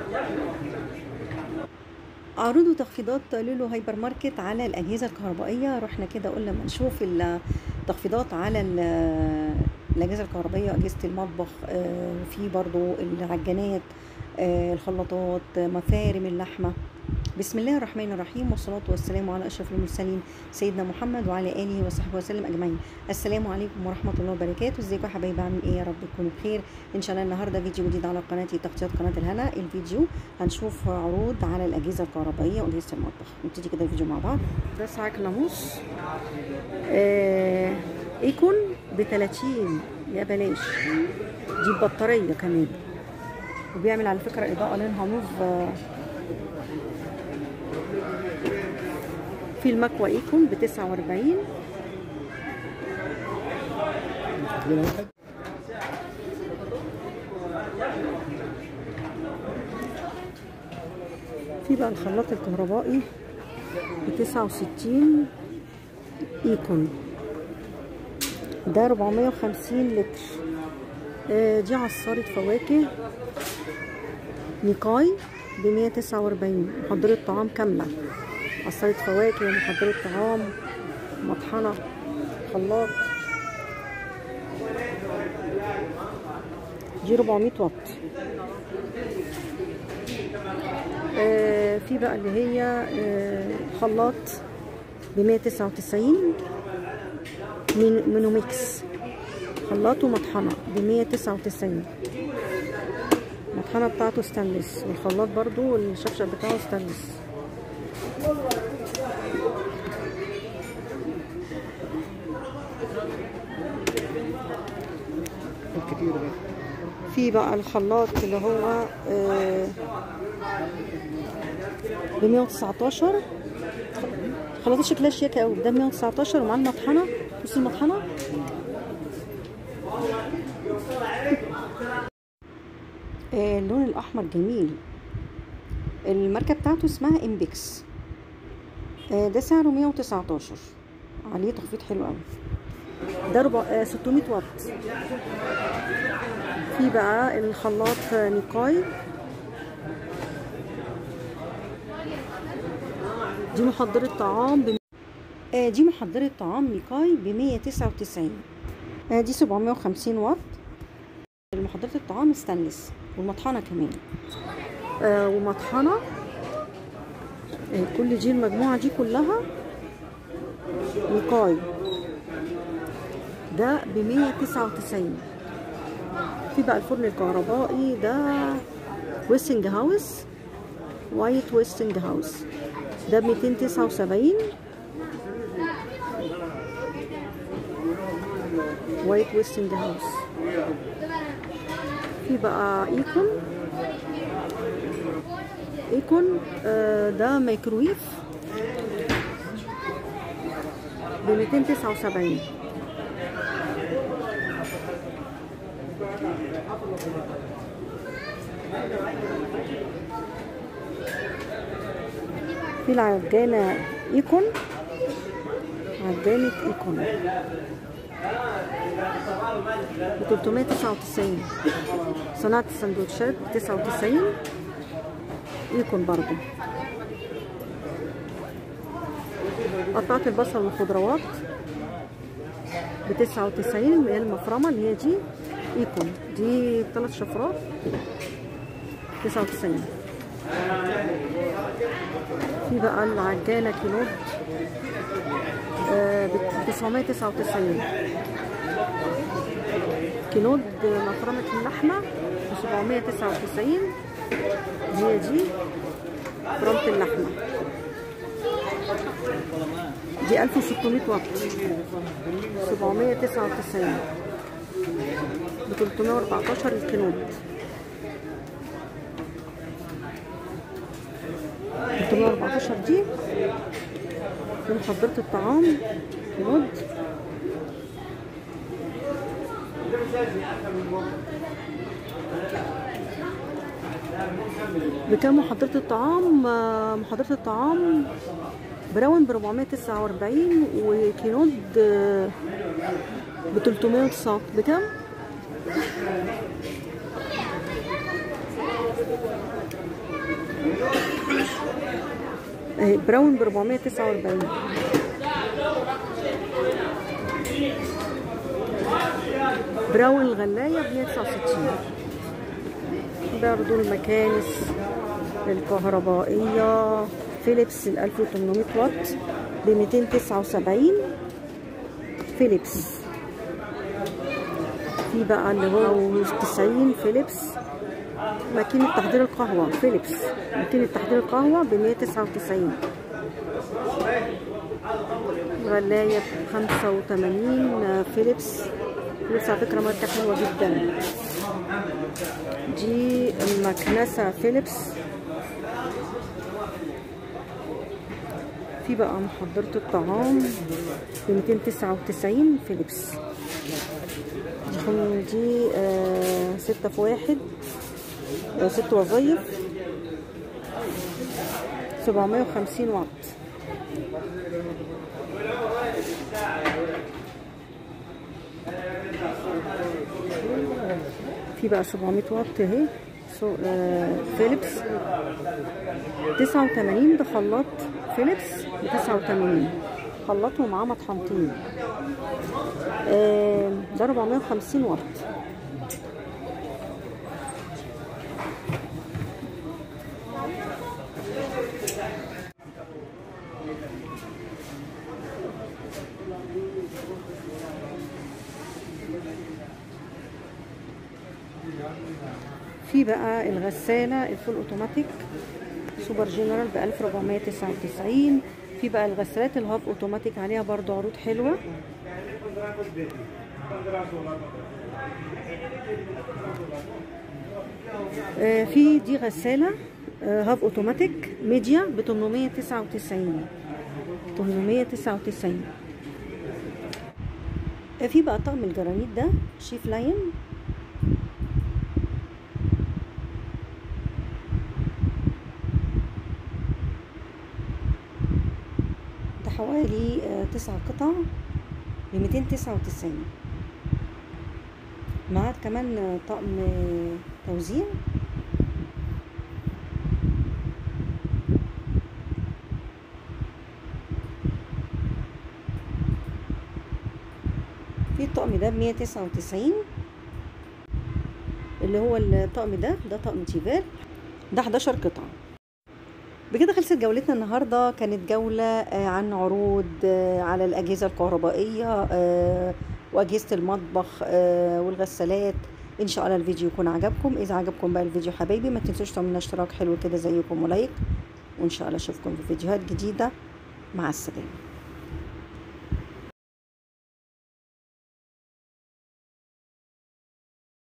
عروض وتخفيضات لولو هايبر ماركت على الأجهزة الكهربائية. رحنا كده قلنا ما نشوف التخفيضات على الأجهزة الكهربائية، أجهزة المطبخ، وفي برضو العجانات، الخلاطات، مفارم اللحمة. بسم الله الرحمن الرحيم، والصلاة والسلام على أشرف المرسلين سيدنا محمد وعلى آله وصحبه وسلم أجمعين. السلام عليكم ورحمة الله وبركاته. ازيكم يا حبايبي، عاملين ايه؟ يا رب تكونوا بخير ان شاء الله. النهارده فيديو جديد على قناتي تغطيات قناة الهنا. الفيديو هنشوف عروض على الأجهزة الكهربائية وأجهزة المطبخ. نبتدي كده الفيديو مع بعض. ده صاعق ناموس ايكون ب30، يا بلاش. دي بطارية كمان، وبيعمل على فكرة إضاءة لونها موف. في المكوى ايكون ب49. في بقى الخلاط الكهربائي ب69 ايكون، ده 450 لتر. دي عصارة فواكه نيكاي ب149، محضرة طعام كاملة، عصارة فواكه ومحضرة طعام، مطحنة، خلاط. دي 400 واط. في بقى اللي هي خلاط ب199 مينوميكس، خلاط ومطحنة ب199. المطحنة بتاعته ستانلس، والخلاط برضو الشفشق بتاعه ستانلس. في بقى الخلاط اللي هو ب119. خلاطات شكلها شياكة قوي. ده 119 ومع المطحنة. بصي المطحنة. اللون الأحمر جميل. الماركة بتاعته اسمها امبيكس. ده سعره 119، عليه تخفيض حلو قوي. ده 600 واط. في بقى الخلاط نيكاي، دي محضرة طعام دي محضرة طعام نيكاي ب199. دي 750 واط. محضرة الطعام ستانلس، والمطحنة كمان ومطحنة. كل دي المجموعة دي كلها نيكاي، ده ب199. في بقى الفرن الكهربائي، ده ويستنج هاوس، وايت ويستنج هاوس، ده ب279. وايت ويستنج هاوس. في بقى ايكون ده ميكرويف ب279. في العجانة ايكون، عجانة ايكون ب399. صناعة السندوتشات ب99 ايكون برضو. قطعة البصل والخضروات ب99، اللي هي المفرمة اللي هي دي ايكون، دي 3 شفرات 99. في بقى العجانة كيلود ب999. كيلود مفرمة اللحمة ب799، هي دي فرمة اللحمة، دي 1600 واط، 799 ب314 الكيلود. 314 دي محضرة الطعام كيلود. بكام محضرة الطعام؟ محضرة الطعام براون ب449، وكينود ب309. بكام؟ براون ب 449. براون الغلاية ب 169. برضو المكانس الكهربائية فيليبس ال 1800 واط ب 279. فيليبس. في بقى اللي هو 90 فيليبس ماكينة تحضير القهوة فيليبس. ماكينة تحضير القهوة ب 199. غلاية ب 85. فيليبس. فيليبس على فكرة ماركة حلوة جدا. دي المكنسة فيليبس. في بقى محضرة الطعام ب 299 فيليبس. دي 6 في 1 6 وظايف 750 واط. في بقى 700 واط اهي فيليبس 89. ده خلاط فيليبس ب 89. خلاط ومعاه مطحنتين. ده 450 واط. في بقى الغسالة الفول اوتوماتيك سوبر جنرال ب 1499. في بقى الغسالات الهاف اوتوماتيك عليها برضو عروض حلوة. في دي غسالة هاف اوتوماتيك ميديا ب 899. 899. في بقى طقم الجرانيت ده شيف لاين ده حوالي 9 قطع ب 299. معاه كمان طقم توزيع. في الطقم ده ب 199 اللي هو الطقم ده طقم تيفال. ده 11 قطعة. بكده خلصت جولتنا النهارده. كانت جولة عن عروض على الأجهزة الكهربائية وأجهزة المطبخ والغسالات. إن شاء الله الفيديو يكون عجبكم. إذا عجبكم بقى الفيديو حبايبي ما تنسوش تعملوا اشتراك حلو كده زيكم ولايك. وإن شاء الله أشوفكم في فيديوهات جديدة. مع السلامة.